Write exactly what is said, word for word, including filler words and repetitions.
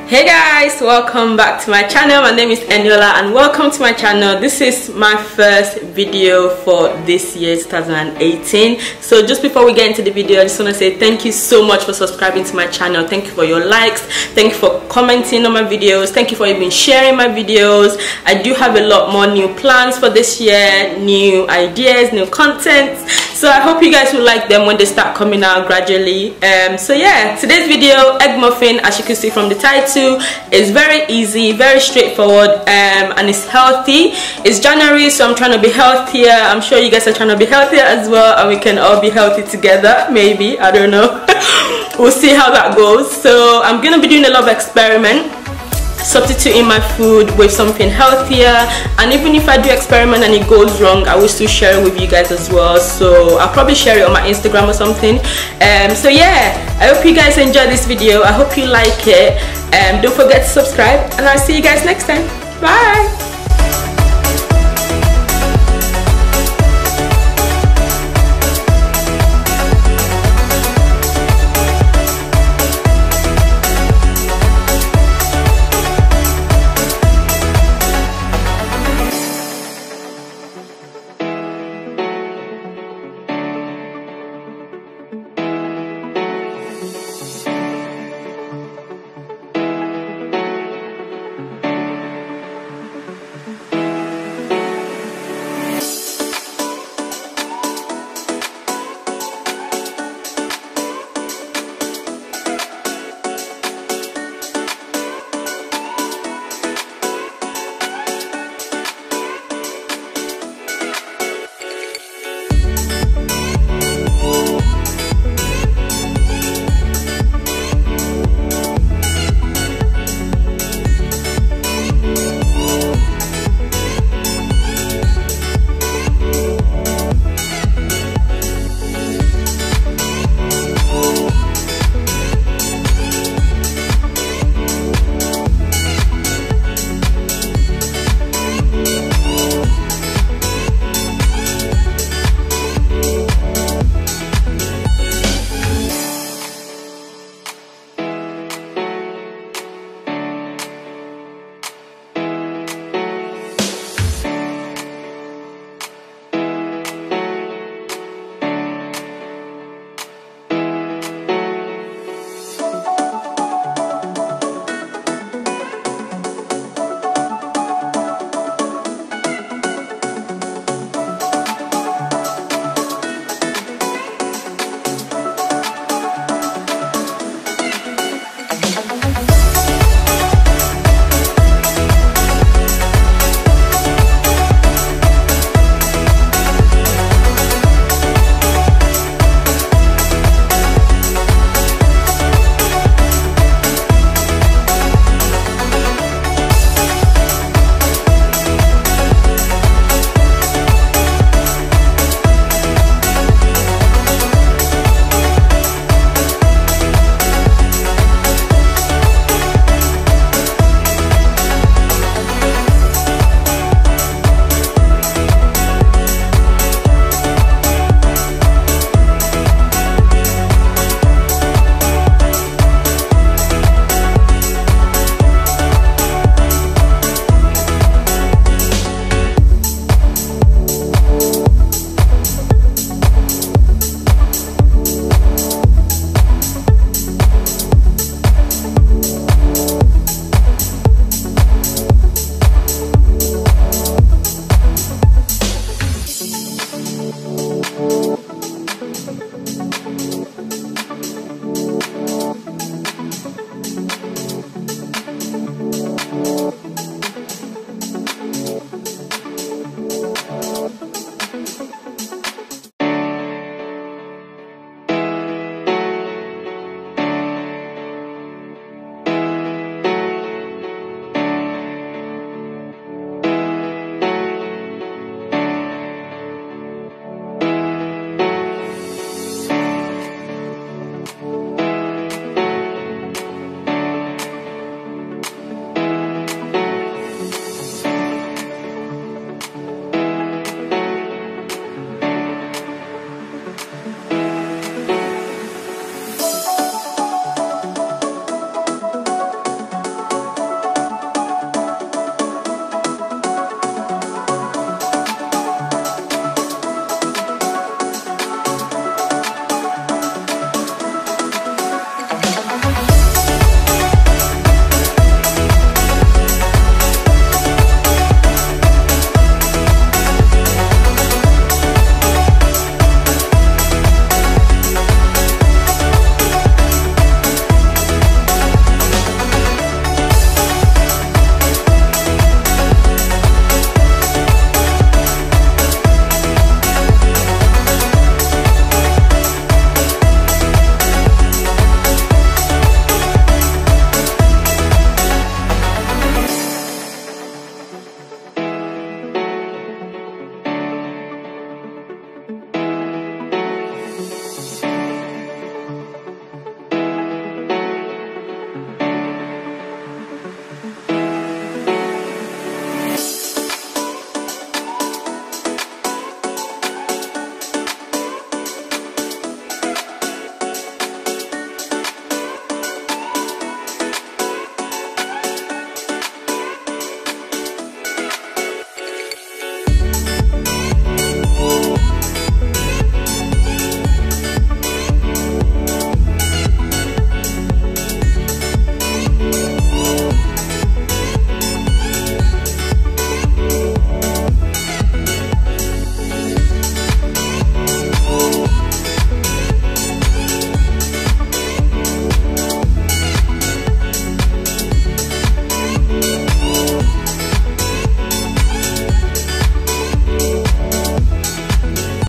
Hey guys, welcome back to my channel. My name is Eniola and welcome to my channel. This is my first video for this year two thousand eighteen. So just before we get into the video, I just want to say thank you so much for subscribing to my channel. Thank you for your likes, thank you for commenting on my videos, thank you for even sharing my videos. I do have a lot more new plans for this year, new ideas, new content, so I hope you guys will like them when they start coming out gradually. Um so yeah, today's video, egg muffin, as you can see from the title, is very easy, very straightforward, um, and it's healthy. It's January, so I'm trying to be healthier. I'm sure you guys are trying to be healthier as well, and we can all be healthy together, maybe. I don't know. We'll see how that goes. So I'm gonna be doing a lot of experiment, substituting my food with something healthier, and even if I do experiment and it goes wrong, I will still share it with you guys as well. So I'll probably share it on my Instagram or something. Um so yeah, I hope you guys enjoy this video. I hope you like it. Um don't forget to subscribe, and I'll see you guys next time. Bye.